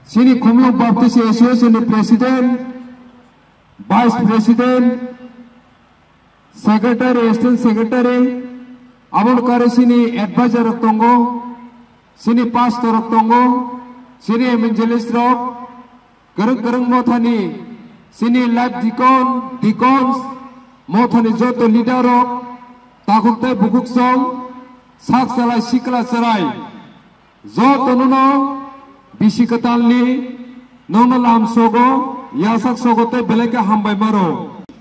sini Khumlung Baptist Association ni President, Vice President, Secretary, Assistant Secretary, amon kare sini advisor rok tongo, sini pastor rok tongo, sini evangelist rok, gereng mothani, sini live deacons, mothani joto leader rok, takuk tay bukuk song, sak salai sikla sarai, joto nuno, bisi ketalni, nono lam sogo, yasak sogo tay beleka hambai maro.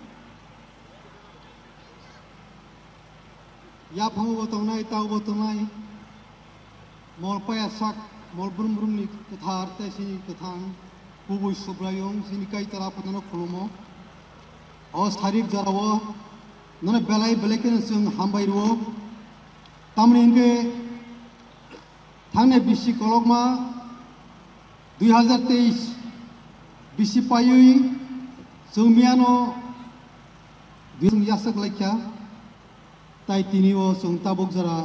Ya pangu botongnai tau botongnai mol payasak mol brum ni kethar te sini kethang kubui subrayong sini kai tara patano khulumo os tharik jarawo none belai beleken sung hambai ro tamni inge thane bisi kolokma 2023 bisi payui sumiano bisung yasak laikya tai tini o sung tabuk jara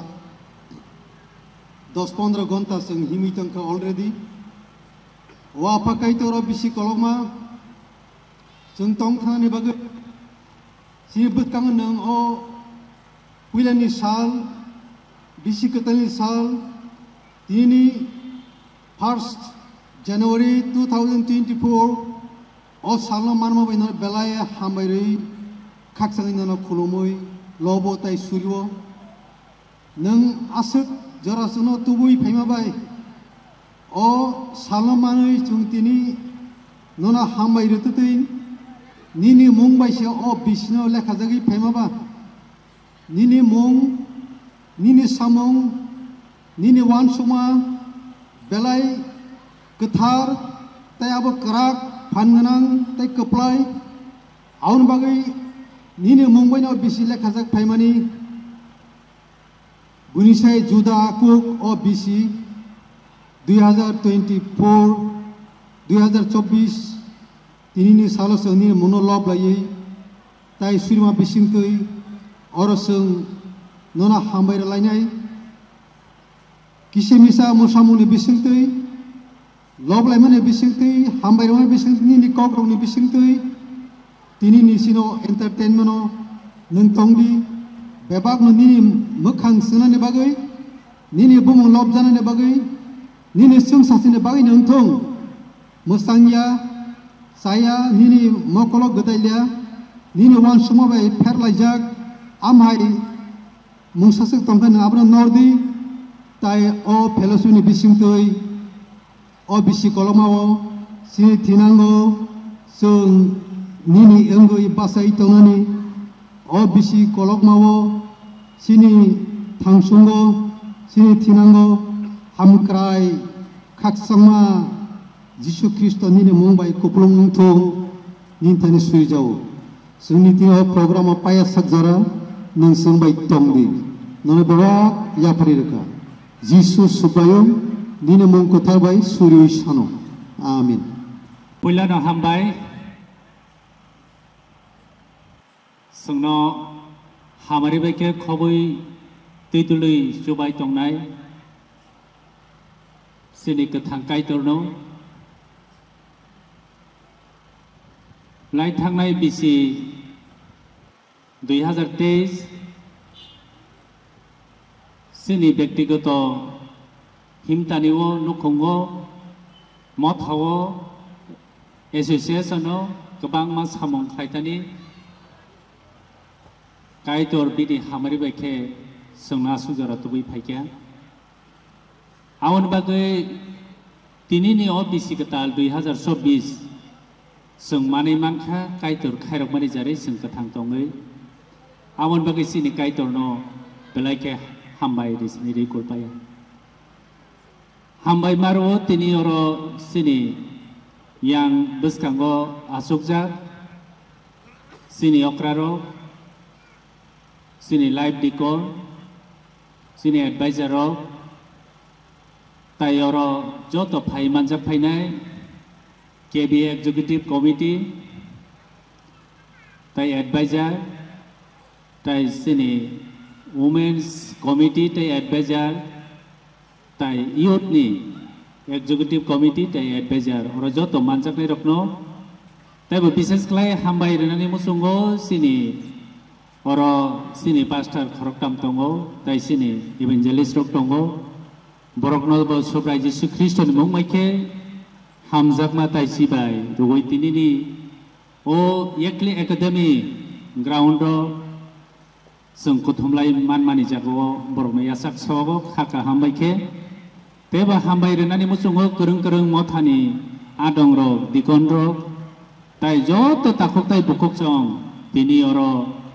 10-15 gonta sung himitang ka already wa pakai toro bisi koloma sung tong thani bag sibut kang nang o pilani sal bisi katali sal tini 1st January 2024 o salno manmo bino belaya hambai khaksang ino khulumoi lobo tai suryo nang asuk jara suno tubui phaima bai o salmanui chungtini nona hambai rututin nini mumbai se o bisno lekha jagi phaima ba nini mung nini samong nini wansuma belai kethar tai abo kerak phanganang tai keplai aun bagai nini mumbai no bisi lekhajak phaimani bunisai juda kuk o bisi 2024 tinini salo seni monolog lai tai surima bisingtui orosung nona hambai lainai kisimisa musamuni bisingtui loblai mane bisingtui hambai mane bisingtui ni kokroni bisingtui tinini sino entertainment no nungtongdi bebak no nini mukhang sunane bagai nini bumung lob janane bagai nini sung sasine bagai nungtong musangya saya nini mokolok gadailia nini wan sumo bai pherlaijak amhai mungsasuk tongkan abna nordi tai o philosophy bisingtoi o bisi kolomao sini tinango sung nini engoi basai tonani o bisi kolokmawo sini thangsungo sini tinango hamkrai khaksangma Jisu Kristo nini mumbai kuplung thong nintani suijau suni tino program paya sakjara nang sangbai tongdi nona bawa ya parirka Jisu subayong nini mung kotharbai suri sano amin puilano hambai sungno hamari baike khoboi titului subai tongnai sini kethang kai torno lai thangnai bisi 2023 sini ব্যক্তিগত himtaniwo nukhongo mothawo association kobangma samong khaitani kaitor bini hamari baike sungna sujara tubui phaikya awon bagai tinini o bisi ketal 2024 sung mani mankha kaitor khairok mani jare sung kathang tongai awon bagai sini kaitor no belaike hambai disini rekolpaya hambai maro tini oro sini yang beskango asukjak sini okraro sini live deacon sini advisor tayoro joto phai manjak phainai KB executive committee tai advisor tai sini women's committee tai advisor tai youth ni executive committee tai advisor oro joto manjaknai rokno taibo bises khlai hambai rwnani musungo sini oro sini pastor khoroktam tongo tai sini evangelist rok tongo borokno bo sobrai Jesu Christ ni mung maikhe hamjakma tai sibai rugoi tinini o yekli academy ground ro जों कुथुमलाय मानमानि जागो बरनो यासाक सवागो खाका हामबायखे तेबा हामबाय रेनानि मुसुङो गोरों गोरों मथानि आदं रो दिकन रो ताय जत ताखक ताय बुखक जं बिनि अरो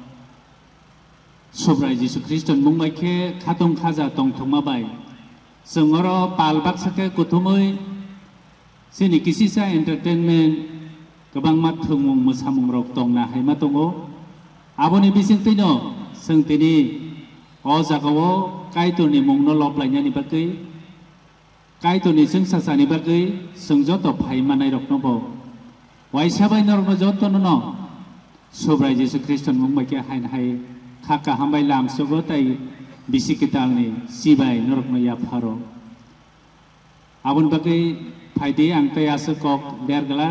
सबराय जिसु ख्रिस्ट मुंबायखे खातम खाजा दं थंमाबाय जों अरो पालबाक साके कुथुमै सिनि किसिसा एन्टारटेनमेन्ट गोबां माथुमुं मोसामुं रक दंना हायमा दङो आबोनि बिसिंतैनो जों दिनै अ जागायाव कायतरनि मुंनो लबलायनायनि बागै कायतरनि जों सासानि बागै जों जत फायमानाय रखनबो वाइसाबाय नरनो जतनो न सबराय जिसु ख्रिस्ट मुंबायखे हायनाय खाका हामबाय लामसोबो ताय बिसिकितालनि सिबाय नरकनो याफारो आबोन बागै फायदे आं ताय आसो कक देरगला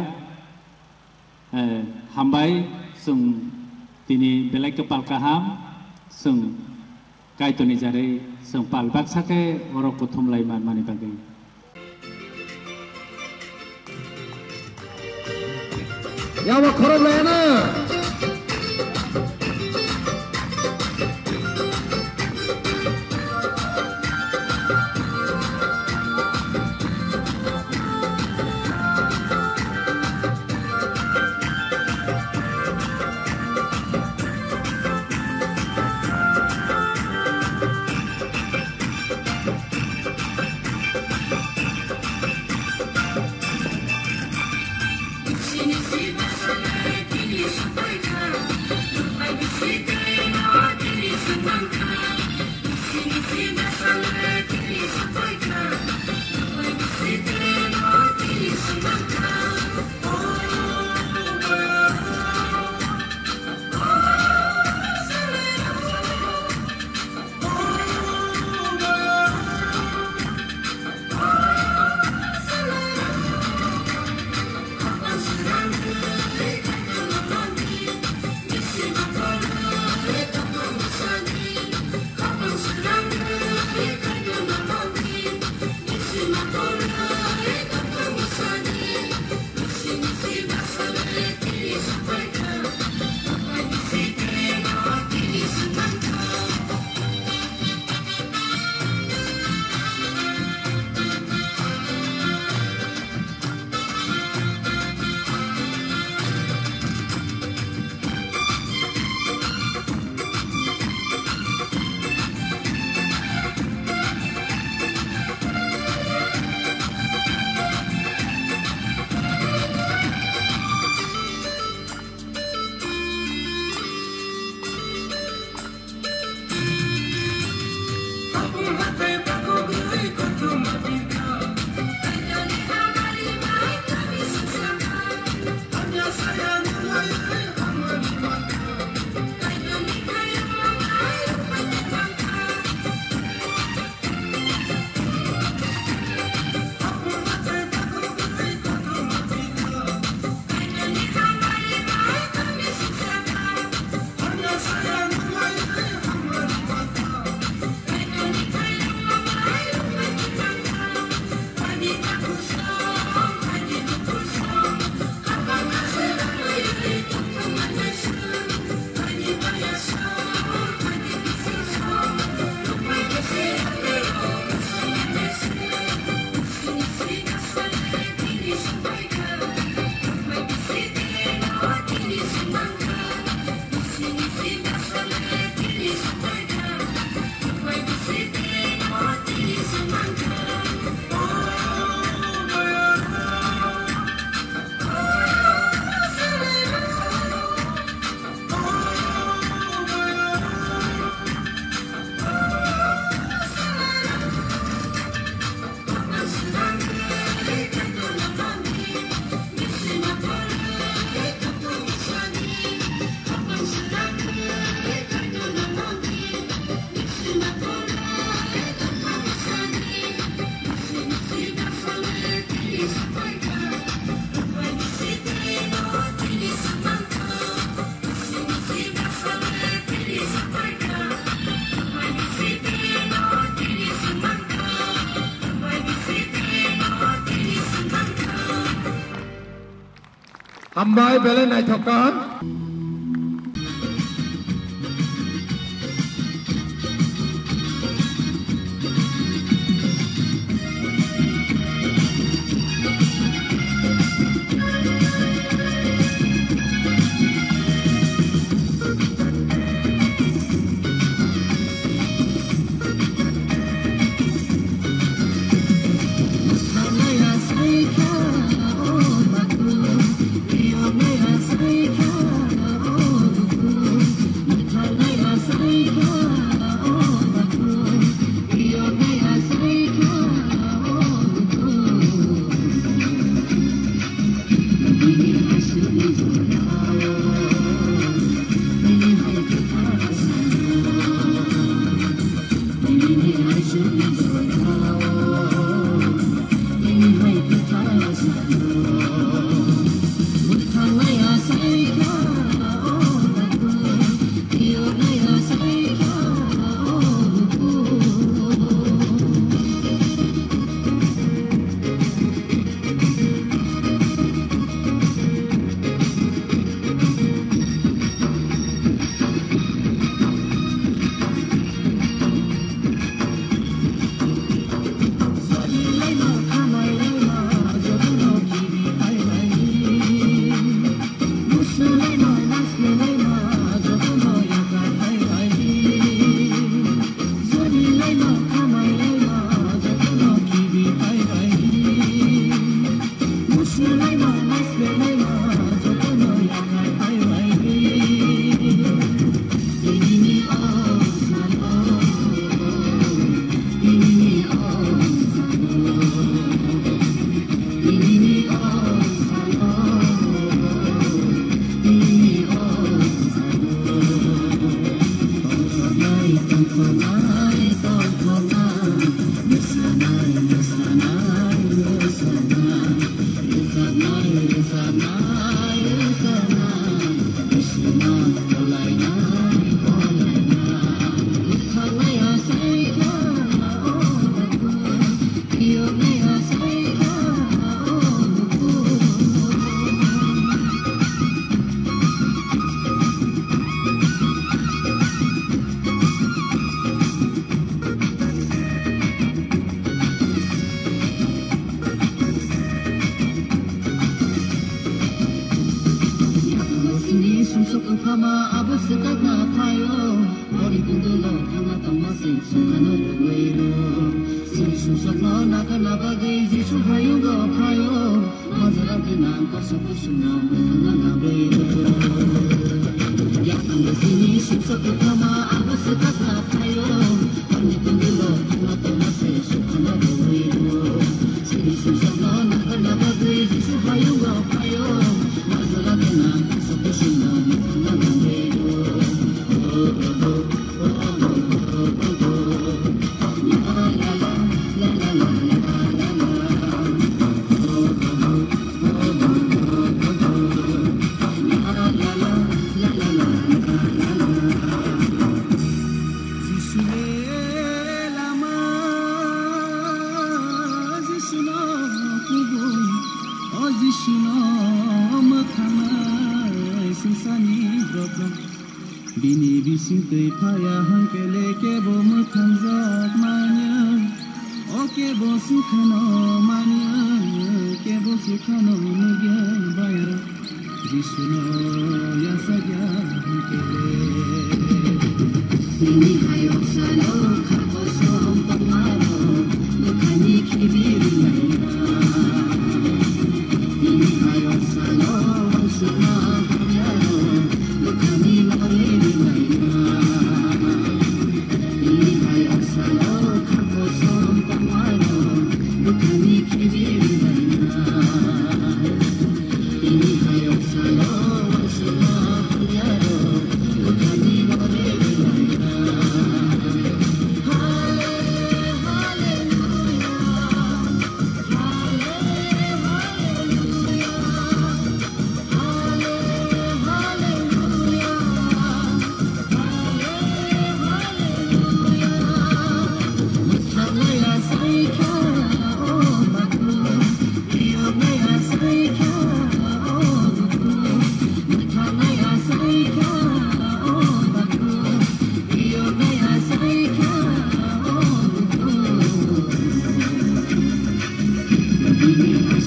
हामबाय जों दिनै बेलाय कपाल काहाम जों कायतनि जारै जों पालबाक साके अर कुथुमलाय मानमानि बागै यावा खरबलायना Hambai bele nai thokan.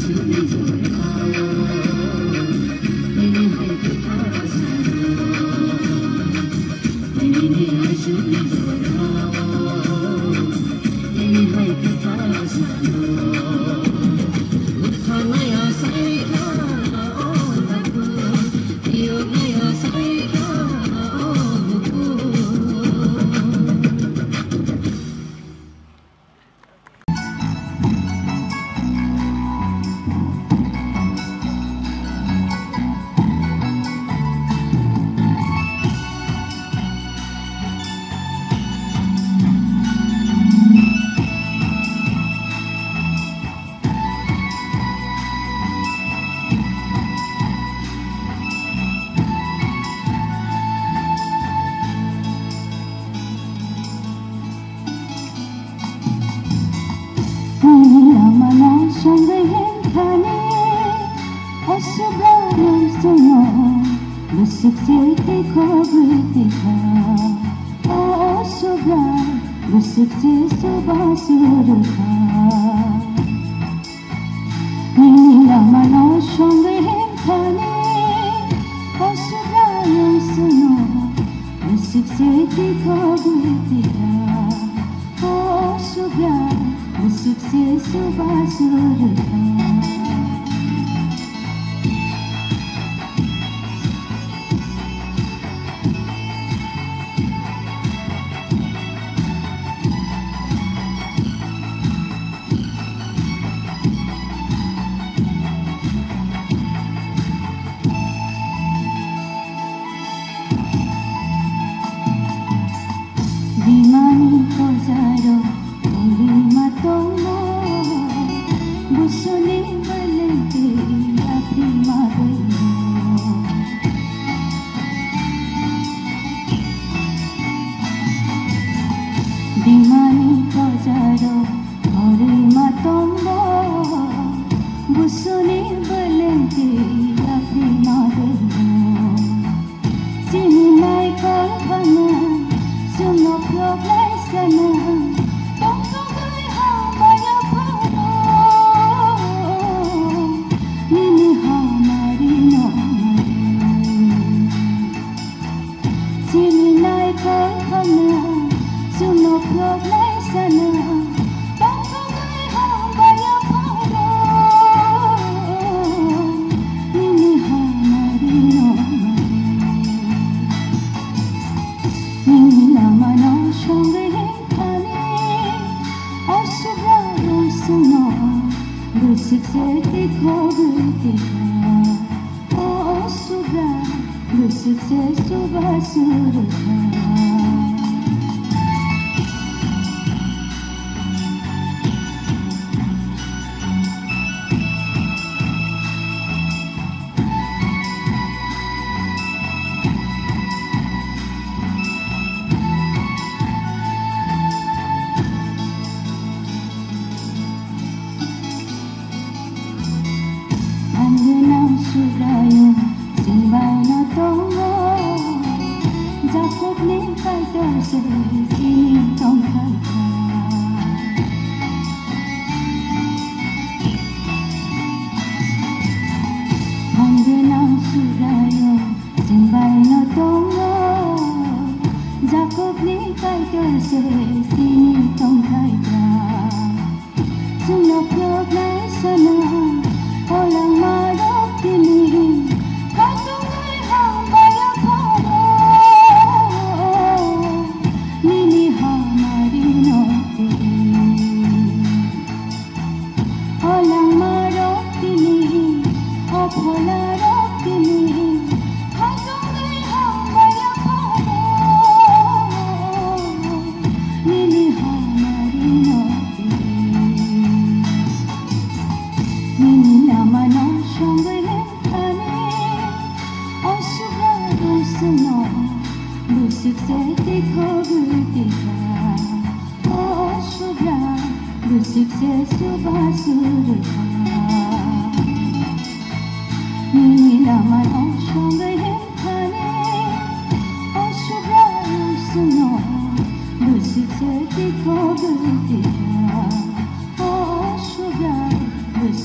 Success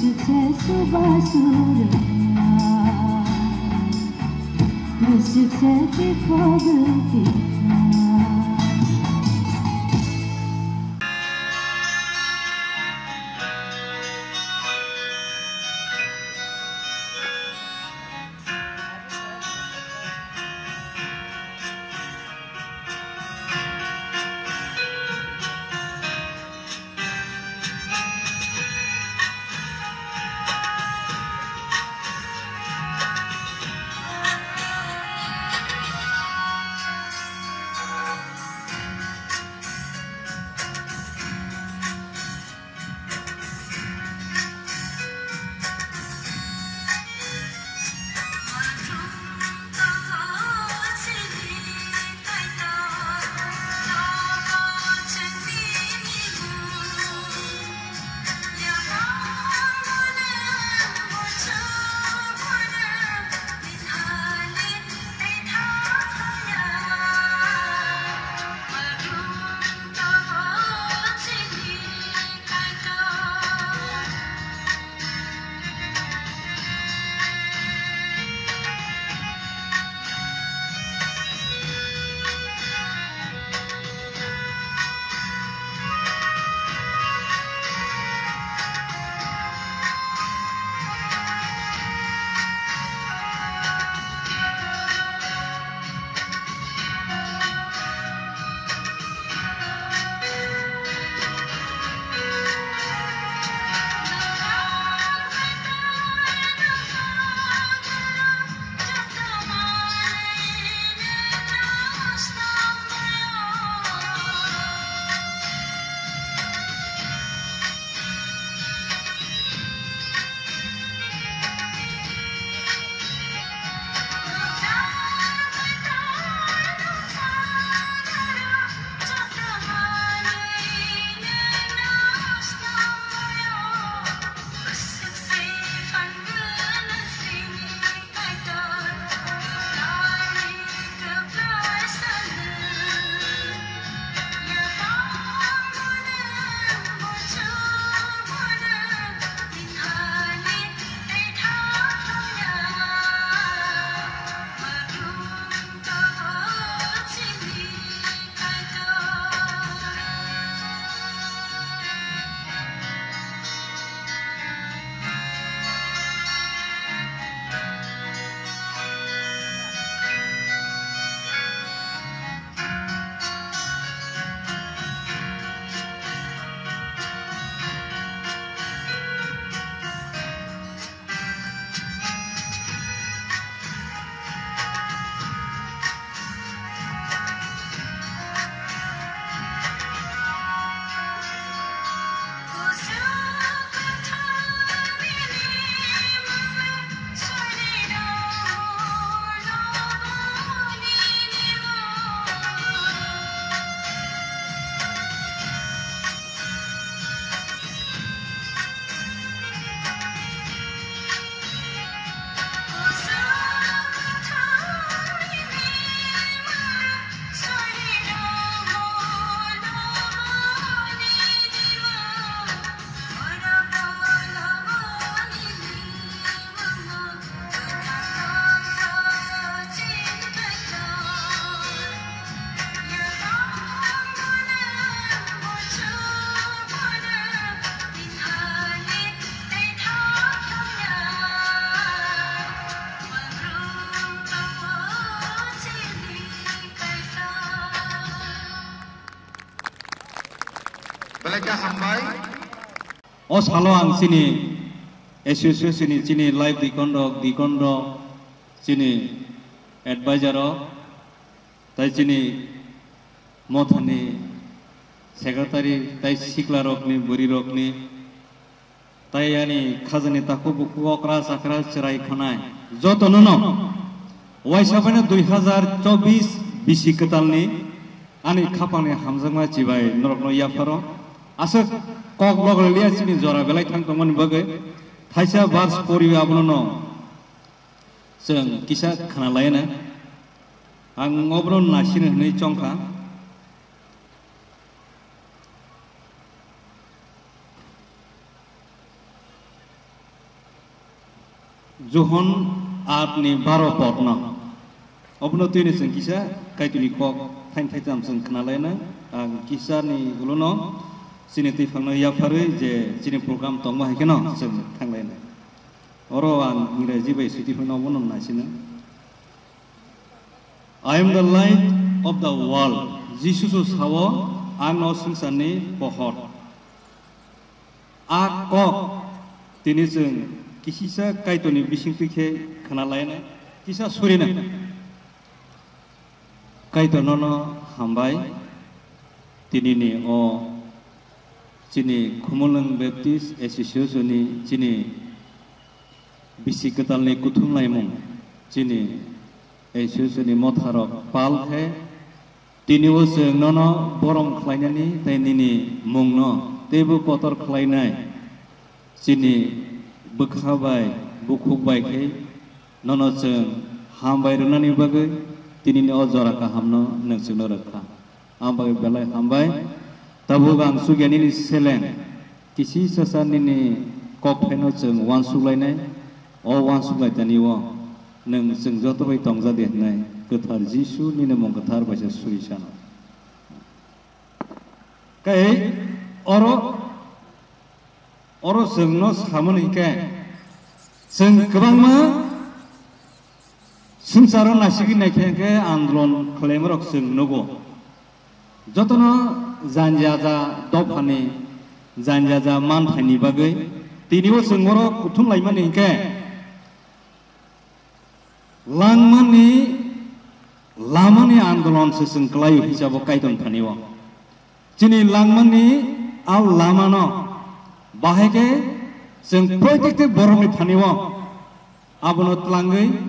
O salo ang sini association sini live dikondo sini advisor tai sini mothani secretary tai sikla rokni buri rokni tai yani khazani taku buku okra sakra cherai khanai joto nono waisabane 2024 bisikatalni ani khapani hamjangma chibai norokno yafaro asok kok logol liya sini jora belai thang tongmani bagai thaisa bars pori abono जों किसा खाना लायना आं अब्रो नासिनो नै चंखा Johon Adni Baro Potna. Obno Tuni Sing Kisa, Kaituni Kok, Time Titam Sing Kanalena, and Kisani Ulono, Siniti Fano Yapari, the Sini program Tongma Hikano, Sing Kanglena. Oro and Ingrezibe City Fano Wonon Nasina. I am the light of the world. Jesus Hawa, I'm not Sani Pohor. A Kok, Tinizun, Kisisa Kaitoni Bishingpike, Kanalena, Kisa Surina. Kaitonono Hambai, Tinini o Chini Kumulang Baptist Association, Chini Bisikatalni Kutum Laimung, Chini Association Motharo Palhe, Tini was nono Borom Kleinani, Tainini Mungno, Tebu Potter Kleinai, Chini Bukhabai, Bukubai, Nono Hambai Runani Bagay. Tini ozora ka hamno nangsuno rakha ambai belai hambai tabugang sugani selen kisi sasani ni kopeno jeng wansuglai nai o wansuglai tani wo nang jeng joto bai tongja de nai gothar jisu ni namong gothar baisa surisana kai oro jengno samoni ke jeng gobangma Sungsaro nasigi naikhe andolon khalemrok sing nogo jotono janjaja dofani janjaja manthani bagai tinibo singoro kuthum laimani ke lamani andolon se singklai hisabo kaiton thaniwo chini langmani au lamano baheke sing projekte boroni thaniwo abono tlangai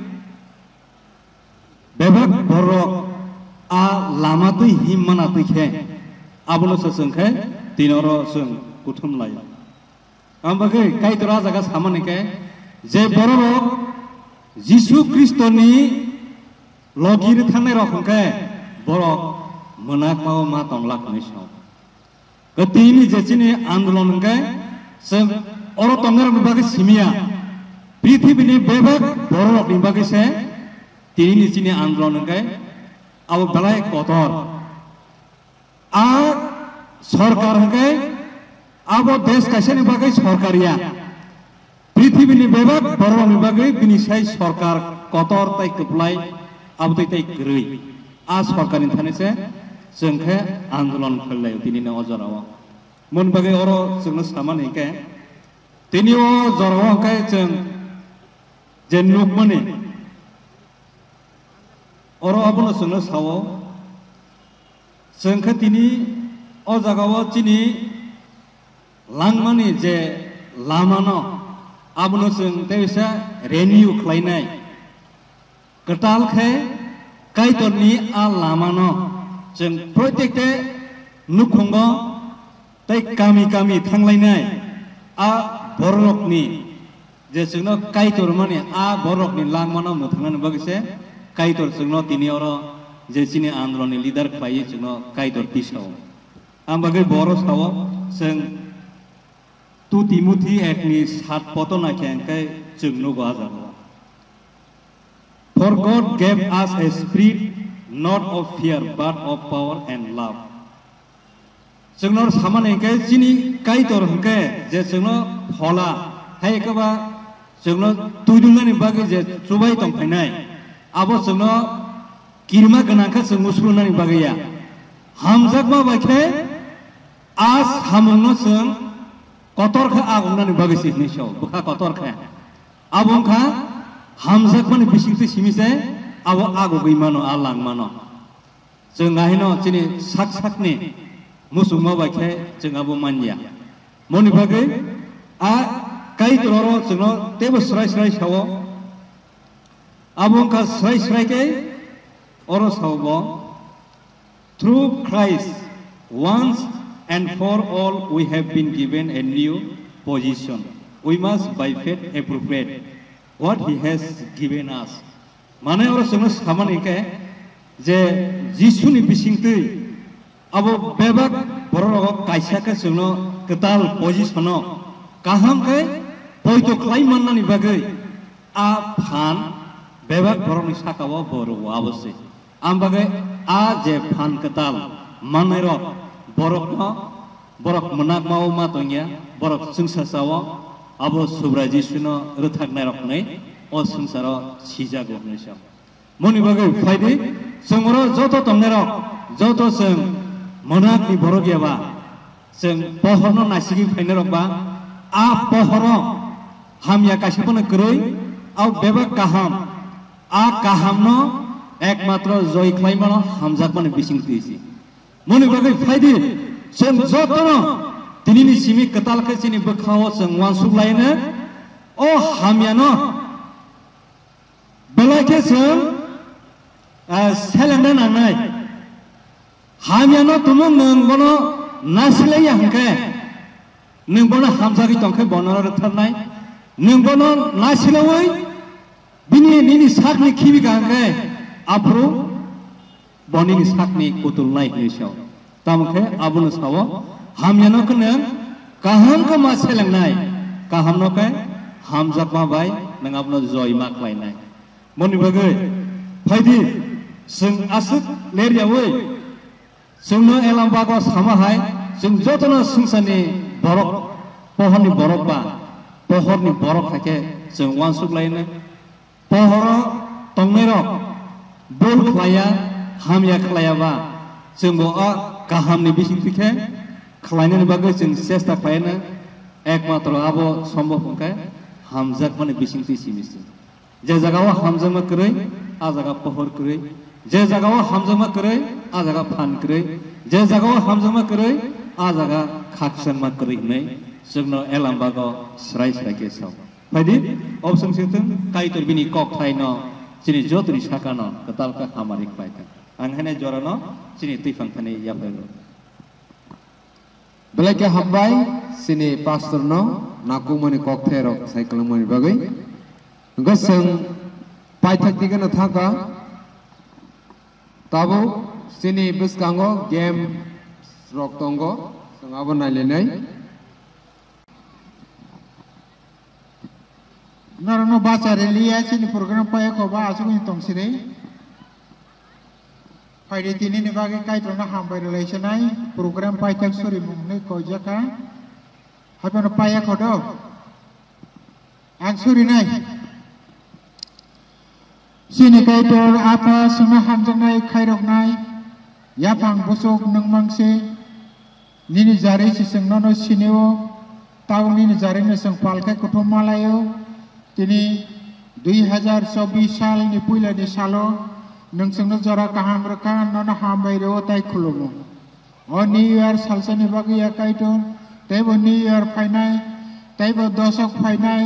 Bebak borok a lama tu himmana tu khe abono sasung khe tinoro sung kuthum lai ambage kai tora jaga samane ke je borok Jisu Kristoni logir thane rokhon ke borok monak mau ma tonglak ni so ketini je chini andolon ke sung oro tongar bage simia prithibini bebak borok ni bage se Tini sini andolon ke, awu balai kotor. A sarkar ke, awu des kaise ni bagai sarkaria. Prithvi ni bebak, borong ni bagai bini sai sarkar kotor tai keplai, awu tai gerui. A sarkar ni thane se, sengke andolon khalai tini na ojarawa. Mun bagai oro sengno saman ke, tini o jarawa ke jeng jenuk mani. Oro abono sengno sawo sengkhe tini o jagawo chini langmani je lamano abono seng tebisa renew khlainai ketal khe kaitorni a lamano jeng projekte nukhongo tai kami thanglainai a borokni je sengno kaitor mani a borokni langmano muthangana bagise Kaitor sengno tini oro jesini andoloni leader khlai sengno kaitor tisao ambagai boro sawo seng tu Timothy ekni 7 poto nakhengkai jengno gajago For God gave us a spirit not of fear but of power and love sengno samane ke chini kaitor hengke je sengno phola haikaba sengno tuidungani bagi je chubai tongphainai Abo sengno kirma ganangka seng musrunani bagaya hamjakma baikhe as hamungno seng kotorkha agunani bagisi nisho bukha kotorkha abongkha hamjakmani bisingte simise abo ago gimano alang mano jeng ngahino chini sakni musungma baikhe jeng abo manya moni bagai a kai tororo sengno tebo srai sawo Abongka srai ke oros haubo through Christ once and for all we have been given a new position. We must by faith appropriate what he has given us. Mane oros sungno samani ke je Jisuni bisingtui abo bebak borok kaisa ke sungno ketal positiono kaham ke poito klai mannani bagai a phan bebak borok ni sakawo boro abose ambagai a je phan ketal manero borok no borok menak mau matonya borok sungsa sawo abo subraji suno ruthak narok nei o sungsaro sijago nesam moni bagai faidi sengoro joto tongnero joto seng menak ni borok ya ba seng pohorno nasigi fainerok ba a pohoro hamya kasipone kroi au bebak kaham a kahamno ekmatro joy khlaimano hamjak mane bising tisi moni bagai faidi seng jotono tinini simi ketal ke sini bekhawo seng wansuk lainnya oh hamyano belake seng selengdan anai hamyano tumung nengbono nasile yangke nengbono hamjaki tongke bonoro ternai nengbono nasile woi bini nini sakni kibi kangke apro boni sakni kutul nai nisau tamke abun sawo hamyano kene kaham ke maseleng nai kaham no ke hamjak ma bai nengapno joy mak lai nai moni bagai faidi seng asuk lerya woi sungno elam bago sama hai sung jotono sungsani borok pohon ni borok ba pohon ni borok hake sung wansuk lainnya pohoro tongmero bol klaya hamya klaya ba sung bo kaham ni bising pike khlaine bagai sung sesta khlaine ekmatro abo sombok hongke hamjak mane bising tisi misi je jagawa hamjak ma krei a jaga pohor krei je jagawa hamjak ma krei a jaga phan krei je jagawa hamjak ma krei a jaga khaksan ma krei nei sugno elam bago srai srai ke saw faidi opsung situng kai tor bini kok thaino sini jotri sakano ketal ka hamarik paika anghane jorano sini tifang thane yapelo belake hambai sini pastor no naku mani kok thero cycle mani bagai goseng paithak digana thaka tabo sini biskango game rock tongo sangabo nailenai Narono baca relia sini program paya ko ba asu ni tong sire faide tini ni bagi kai tona hambai relation ai program paya tak suri mung ne ko jaka hapono paya ko do ang suri nai sini kai tor apa sema hamjang nai kai rok nai ya pang bosok nang mangse nini jari si seng nono sineo tau nini jari ne seng palkai kutum malayo tini 2024 साल ni puila ni salo nang sengno jara kaham reka nona hambai ro tai khulumo o new year salsa ni bagi ya kaito taibo new year phainai taibo dosok phainai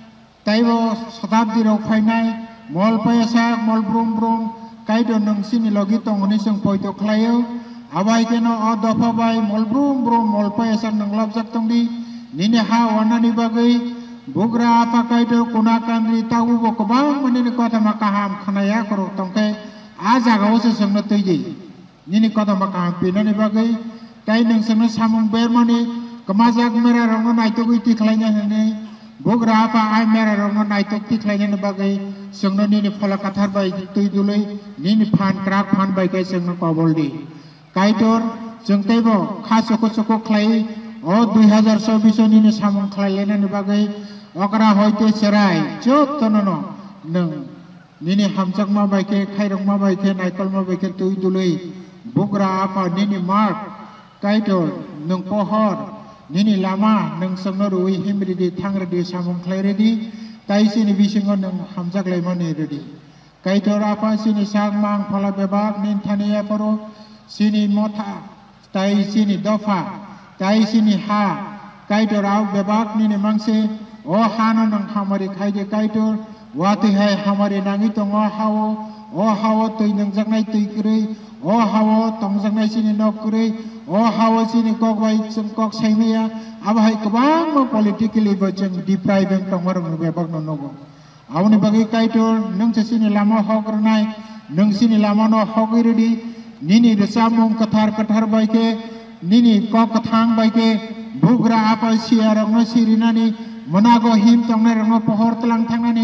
taibo shatabdi ro phainai mol paisa mol brum brum kaito nang sini logi tongoni seng poito khlayo abai keno o dofa bai mol brum brum mol paisa nang labjak tongdi nini ha wana ni bagi bugra apa kaito kuna kandri tahu bo kebang menini kota makaham khanaya koro tongke aja gao se sengno tuji nini kota makaham pinani bagai tai neng sengno samung bermani kemajak merah rongo naitok iti khlainya hene bugra apa ai merah rongo naitok ti khlainya bagai sengno nini phala kathar bai tui dulai nini phan krak phan bai kai sengno koboldi kaitor jengtaibo khasoko soko khlai o 2024 nini samung khlailena ni bagai okra hoite serai jotono neng nini hamjak ma baike khairok ma baike naikol ma baike tui dulai bugra apa nini mark kaitor neng pohor nini lama neng sengno rui himridi thangredi samung khlairedi tai sini bisingo neng hamjak laimani redi kaitor apa sini sangmang phala bebak nin thania paro sini motha tai sini dofa tai sini ha kaitor au bebak nini mangse o hano nang hamari khaide kaitor wati hai hamari nangi tongo hawo o hawo tui nang jangnai tui krei o hawo tong jangnai sini nok krei o hawo sini kok bai sem kok saimia aba hai kabang mo politically bacheng deprive tongor bebak nonogo awni bagi kaitor nang sini lama hogrnai nang sini lama no hogirdi nini desamung kathar kathar baike nini kok kathang baike bugra apa siarang no sirinani Monago him tongne rango pohor telang tangani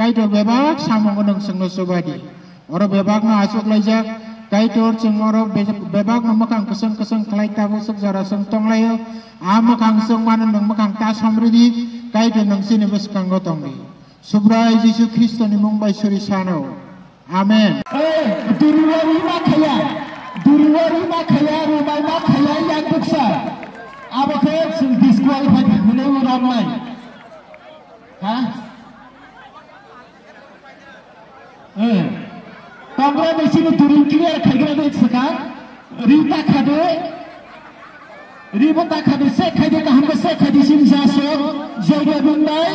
kaitor bebak samong nang sengno sobadi oro bebak na asok laijak kaitor cengoro bebak na makang keseng kelai tabu seksara seng tonglayo amakang seng mana nang makang ta samridi kaitor nang sini beskang gotongdi subrai Yesus Kristus ni mumbai suri sano amen Duriwari makaya rumai makaya yang besar apa kaya sing disqualified mulai online hah Tangga di sini turun clear kaya ada sekarang Rita kade se kade kaham se kade sini jaso jaga bundai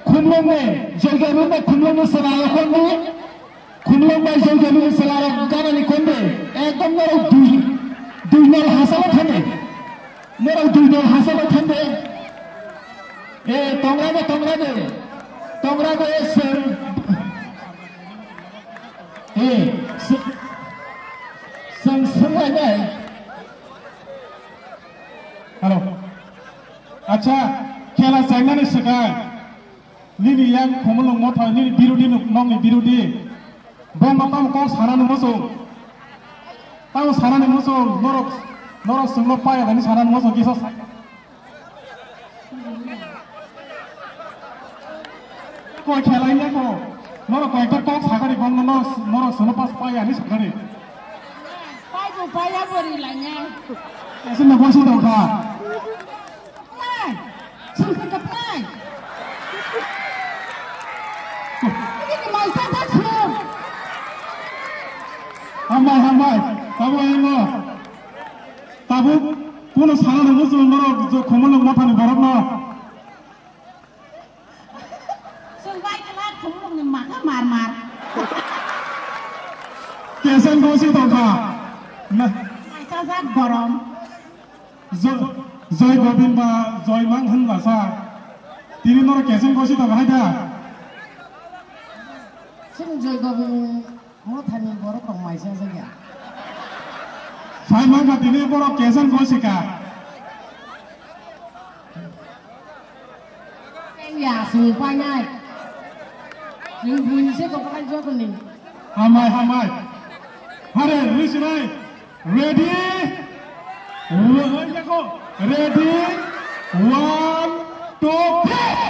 kumlong selaya kondi kumlong bai jaga bundai selaya kana ni kondi ekdom norok dui nol hasalat hande norok dui nol hasalat hande tongra de sen संग hello अच्छा खेला जायनानै सगाय निनि यां खमलंग मथा निनि बिरुदि नंनि बिरुदि बम ताम को सारानो मोसो ताम सारानो मोसो नरक संलो पाया दानि सारानो मोसो किसो को खेलाइने को नरक एकटा को सागारि बम नरक संलो पास पाया नि सागारि Upaya berilanya. Kasi nagwasi daw ka. Nay! Sungkit ka nay! Hindi ka maisasak mo! Hamay. Tabuhin mo. Tabu, puno sana na gusto mo ro kumulang mata ni barab na. Sungkay ka lahat kumulong ni maka mar. Kesan gwasi daw ka. Maisasak borom. Joy Gobind ba Joy Mang Han basa. Tini nor kesan gwasi daw ka da. Sing Joy Gobind mo thani borok kong maisasak ya. Sai mang ka tini borok kesan gwasi ka. Ya sing panai. Sing bunyi se ko pakai jo kuning. Hamay. Hare, listen right. Ready? Ready? 1, 2, hit!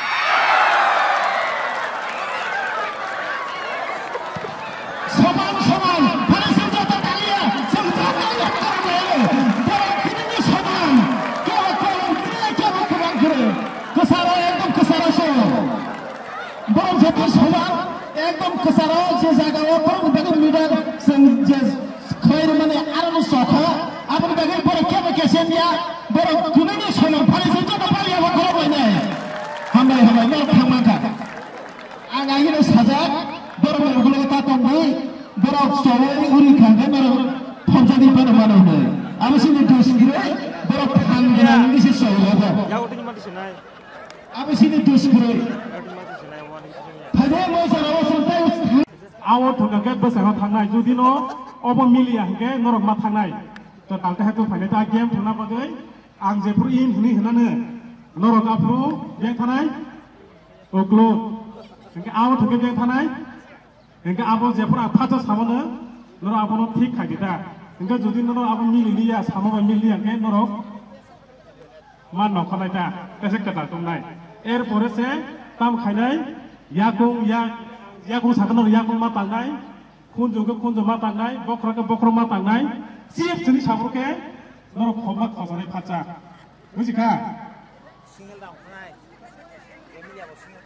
Saman. Para senjata kalian. Senjata kalian. Para kini saman. Kau kurang kere. Kesara ekdom kesara so. Borong jatuh saman. Ekdom kesara je jaga orang udah middle senjata. Khair mane arano sokha apni bagai pore kebe kesen ya boro kunani sono phale se jota pali aba khoro bane hamai no thangmangka ang agino saja boro gulo ta tongbai boro sawari uri khande boro phonjani bane manone ami sini dusgire boro thangna nisi soyo ba yaudini mati sinai ami sini dusgire phade mo sarawa suntai awo thanga ke besang thangnai judino obo milia hingke norok ma thangnai to talta hetu phane ta game thuna bagai ang jepur in huni hinane norok apru jeng thanai oklo hingke awo thangke jeng thanai hingke abo jepur phaja samone norok abono thik khaidita hingke jodi norok abo miliya samoba miliya hingke norok ma nokhalai ta kese kata tumnai erpore se tam khainai yakung sakano yakung ma tangnai kunjo ma tangnai bokro ma tangnai siap jeni sabruke noro khoma khazare phacha bujika single down nai emilia bo single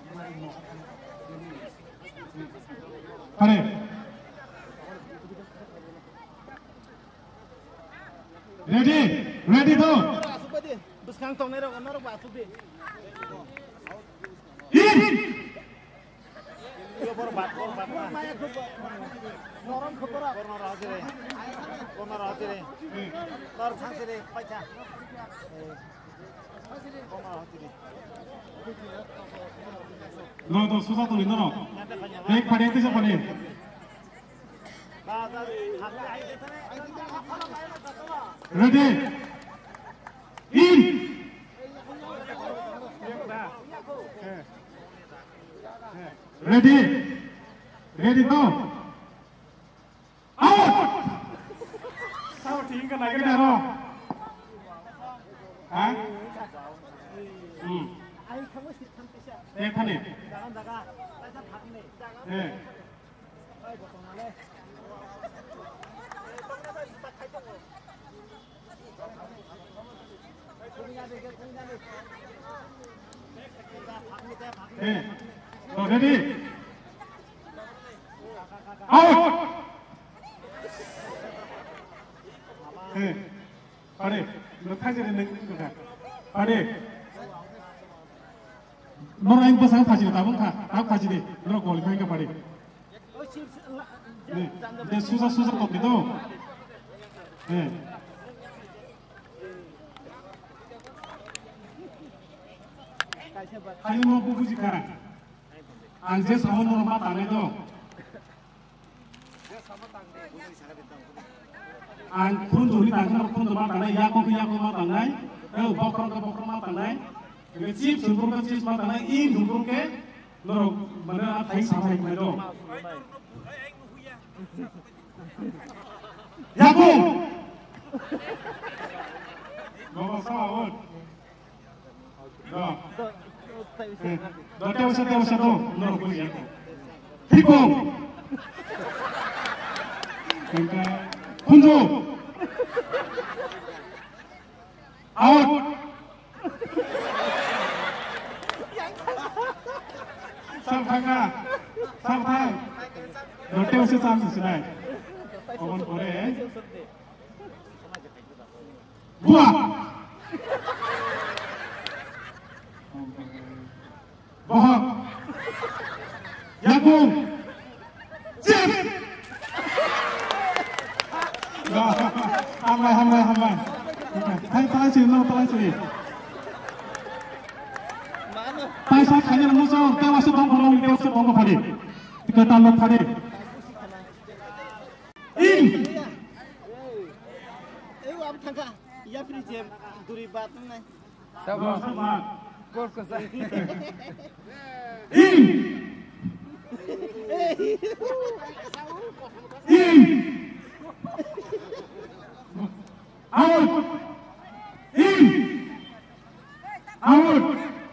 down hare ready do buskang tong nero ba subi Yo borbat. Noram khotora. Corner hajire. Tar khasire pacha. No susa to lino no. Ek phade te se phade. Ready. In. Ready? Ready to? Out! Sao tiếng cái này cái này không? Hả? Em thân này. Rồi ready. Out. Pare. Lo thay ra nâng cái này. Pare. Nó anh pasang phaji ta bang tha. Tak phaji de. Lo qualify ka pare. De susah kok gitu. Kayu mau buku sekarang. Anje sama normal tanah itu. An pun juri tanah pun normal tanah. Ya kok mau tanah. Bokor mau tanah. Chip sumpur ke chip mau tanah. In sumpur ke. Loro mana thai sama yang itu. Ya kok. Bawa sama. Tewas tuh, nol boleh ya. Hipong, Kunjo, out, sampai, tewas selesai. Omongan boleh. Buah. Bohong. Yakung. Cip. Hamai. Talai sini. Paisa kanya musuh, tewas bongko padi. Tiga talok padi. In. Am tangka, ya free duri batang nai. Sama. Gol ke saya. In. Out. In. Out.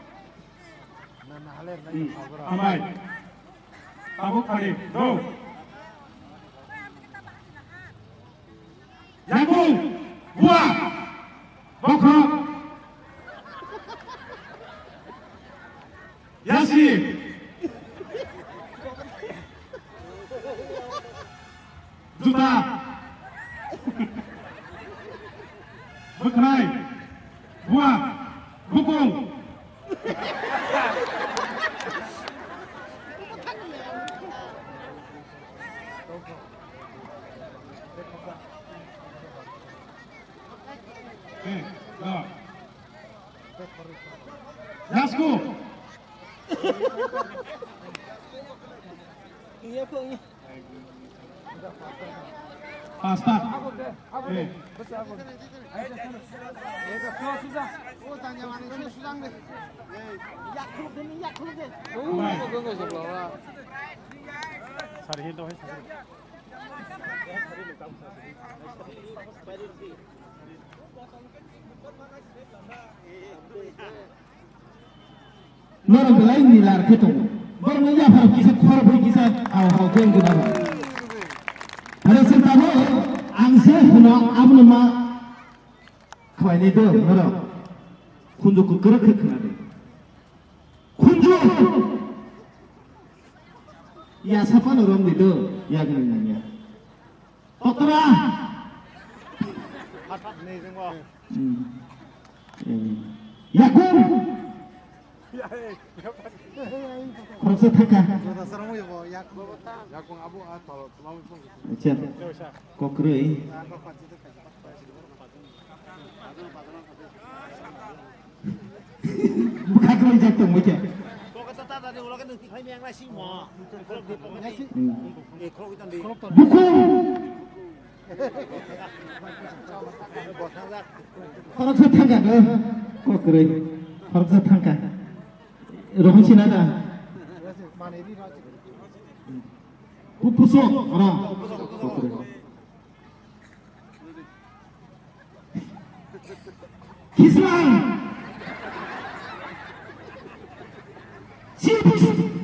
Amai. Tabuk kali. Go. Yakung. Buah. Bokok. Yasi. Juta. Bekrai. Buah. Bukung. Yasku. Pasta. Norang belai nilar ketemu. Baru ya harus kisah awal kau guna. Pada sentano angse huna abnuma kau ini tu norang kunju kukerak kena. Kunju ya siapa norang itu ya kenanya. Okra. Yakung. Proses taka. Cek. Kokrei. Bukan kau jatuh macam. Buku. Proses taka ke? Kokrei. Proses taka. Rohon sini ada. Pusok, ara. Islam. Sipus.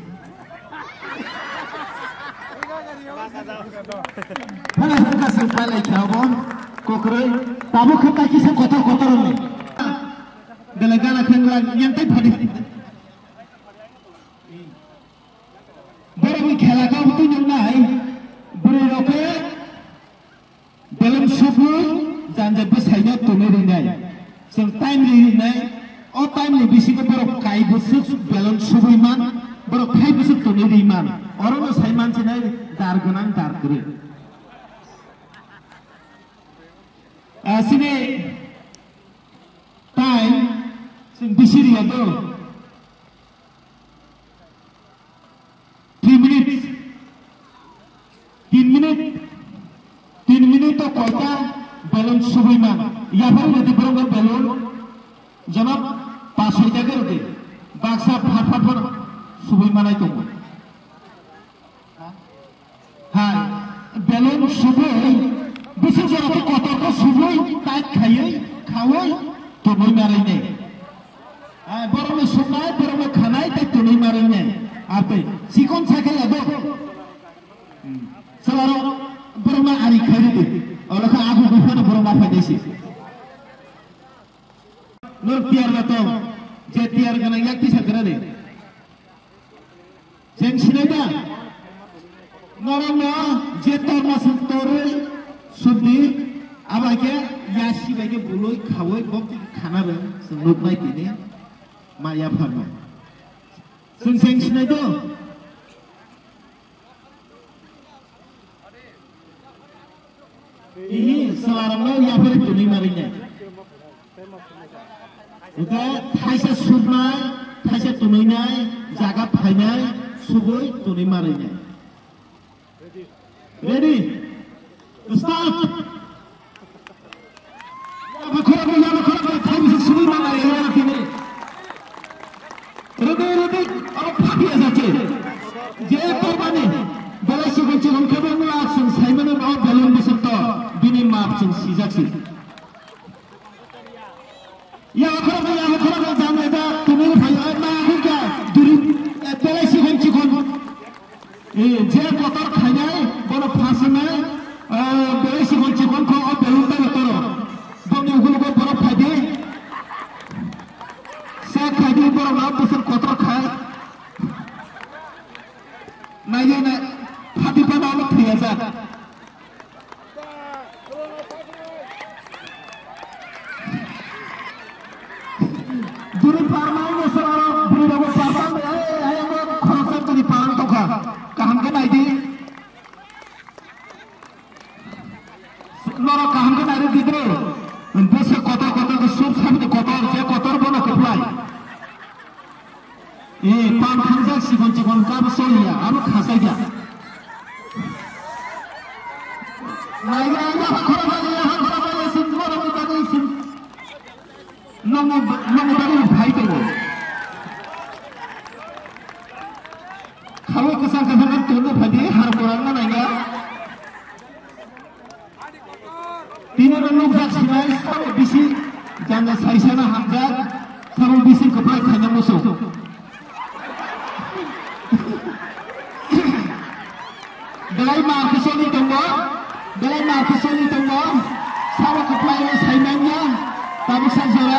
Mana suka sampai lagi kawan, kokrai. Tamu kita kisah kotor-kotor ni. Galagala kenglang yang tak pada. Baru khela kau tu yang naik. Beroke dalam subuh jangan bersayap tu meringai. Time meringai, or time ni bisi ko baru kai besuk dalam subuh iman, baru kai besuk tu meriman. Orang tu sayman cina dar genang dar kiri. Sini time bisi dia tu 3 minit तो कोटा बैलून सुबह में या फिर यदि बरोबर बैलून जब पास हो जाकर दे बाक्सा फाट सुबह में नहीं तो हाँ बैलून सुबह बिसे जरा तो कोटा को सुबह ताज खाए तो नहीं मारे नहीं बरोबर सुबह बरोबर खाना ही तो नहीं मारे नहीं आप सिकोन साके यादो सवारों बरोबर आरी खाई दे और लगा आगू गुफा न बरोबर फायदे से नूर तियार तो जे तियार गना याक किसा करा दे जें सिनेदा नरम जे तोर मासुम तोरे सुबदी अब आके यासी बाके बुलोई खावई बक खाना बे संगुप नाई तिने माया फरमा सुन जें सिनेदा ini selarangnya ya boleh tuning marinya. Juga thaisa subnai, thaisa tuningai, jaga phainai, suboi tuning marinya. Ready? Start. Ya bakora, thaisa suboi mangai ya kini. Ready. Aap phabi aja. Je korban bala sigon chigon kebon action Simon and all balloon besarto bini map sing sijaksi ya khara jamne da tumi bhai ma hurga duri bala sigon chigon je kotor khainai bono phasinai bala sigon chigon ko balloon ta toro boni ugul ko boro phade sa khadi boro na besar kotor khai naye na hati pada Allah biasa. Duri parmai ni seorang beri dapat parmai, ayam orang khorsan tu di parang tu kah? Kaham ke naik? Lora kaham ke naik di tu? Besi kotor ke sup sampai kotor, je kotor bono keplai. Pam hanjak sikon kab soya, amu khasai dia. Naya khora bale sin khora bale sin nomo bale bhai to khawo kasang to no phade har korang naya tino lok jak sinai sabo bisi janda saisana hamjak sabo bisi kapai khana muso dalai ma khosoni tongbo Belai nak kesini tengok, sama kepala saingannya, tapi saja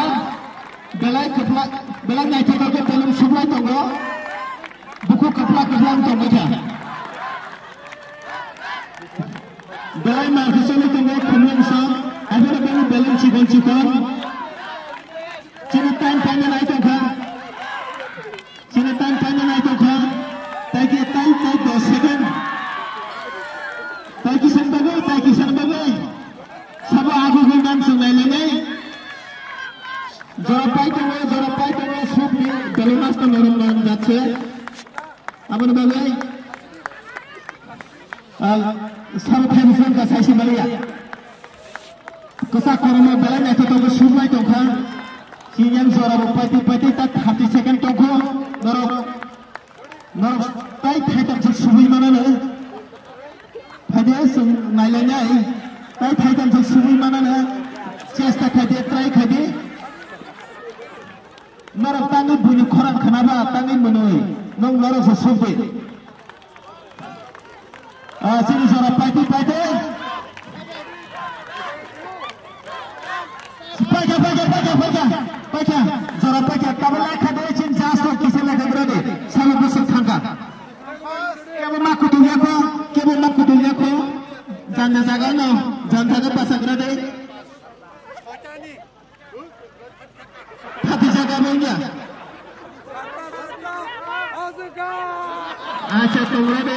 belai naik ke dalam sebelah tengok, buku kepala tengok je. Belai nak kesini tengok kemudian sah, ada belai cikon, cina tan naik tengok, tadi 2 second. Taki sanbagai, sabo aku gundam sungai lengai. Jorapai tengah sup ni belunas tu normal jatse. Apa nama bagai? Sabo pension kasih si Maria. Kesak korma belan itu tu sup lagi tengah. Sinyam jorapai tak 30 second tengah. Norok Nó tay thay tạm thực suy mà nó nữa. Phải nhớ sự này là nhảy. Tay thay tạm thực suy mà nó nữa. Chesta khai đi, try khai đi. Nó là tăng cái bunyi khorang kenapa tăng cái menoi. Nong nó là sesuatu. Sini suara pati. Pakai. Suara pakai. Kabel kadang cin jasa kisah lagi berada. Salah besar tangga. Kau maku dunia ko. Jangan jaga no. Jangan jaga pasang berada. Hati jaga punya. Acha berada.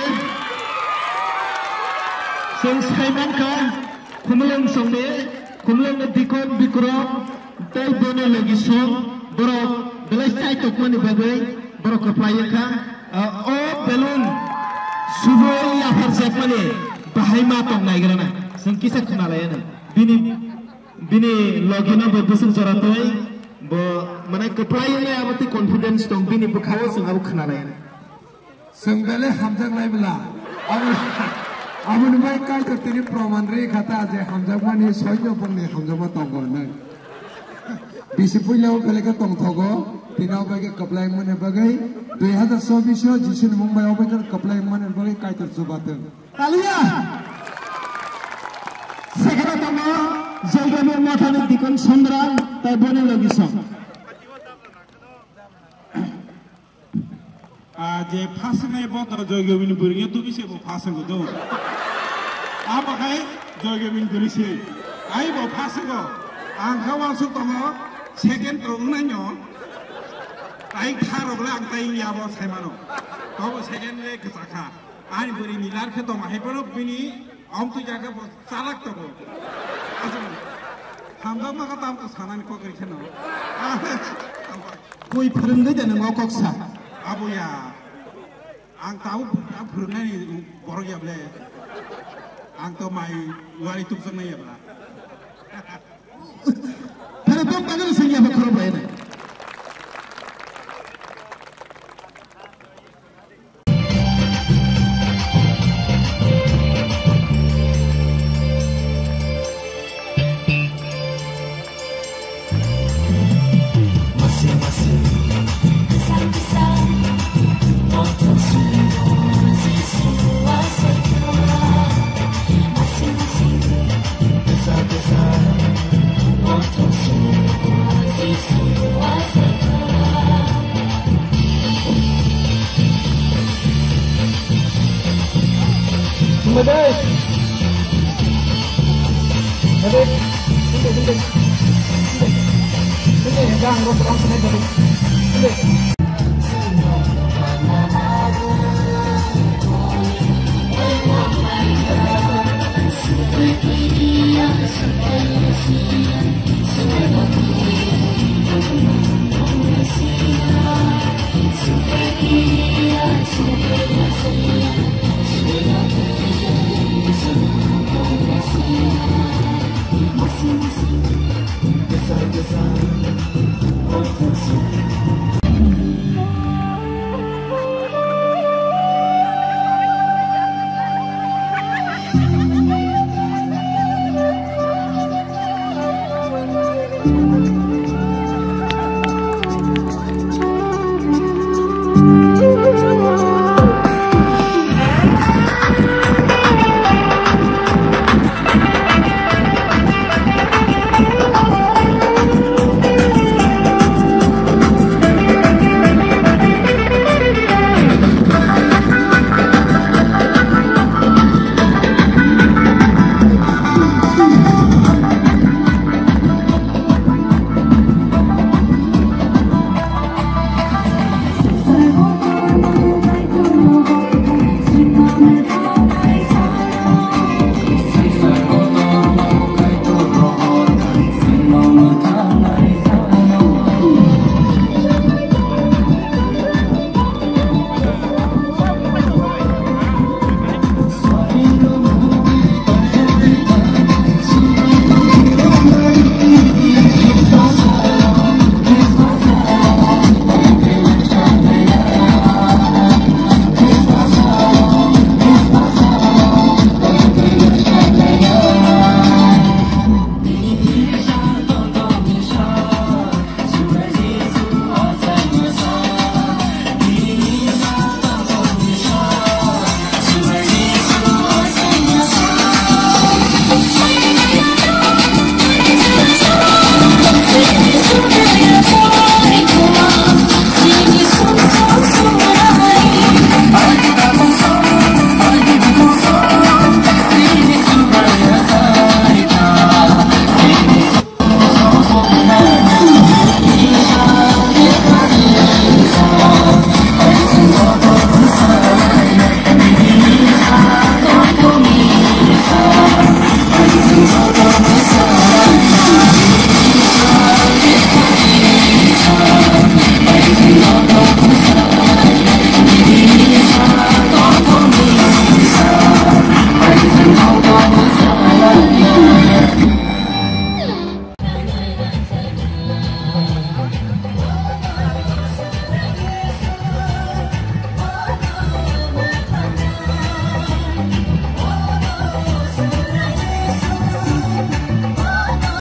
Sing Simon kan. Kumulung sombe. Kumulung dikon bikrok. Tay dono lagi song borok belai tay tok mani bagai borok keplaya ka belum subuh ya harusnya mani bahai matong naik kerana sengkisa kenalayana bini logina berbesar coratoi bo mana keplaya ni abati confidence tong bini berkawas seng abu kenalayana seng bele hamjak lai bela abu numai kai tertiri promandri kata aja hamjak mani soyo pun ni hamjak matong konan Bisi pulau belega tong thogo tinau bagi kaplai mana bagai 2024 jisun Mumbai obaga kaplai mana bagai kaitar subateng Talia sekarang kamu jaga mata ni dikon sondran tabone lagi song जे फास में बहुत जोगे बिन बुरिया तो भी से वो फास को दो आप है जोगे बिन बुरी से आई वो फास को आंखा वासु तो सेकेंड रोंगना न्यो आई थारो बला अंताई या वो सेमानो तो वो सेकेंड रे कसाखा आनी बुरी मिलार के तो माहे परो बिनी आम तो जाके वो चालक तो वो हम लोग मगर ताम तो सामान को करके ना कोई फरंदे जने ngokok sa Abu ya, ang tahu pernah ni borok ya bela, ang tahu mai wali tu sana ya bela. Kalau tu panggil sini apa kerana ini? Jangan,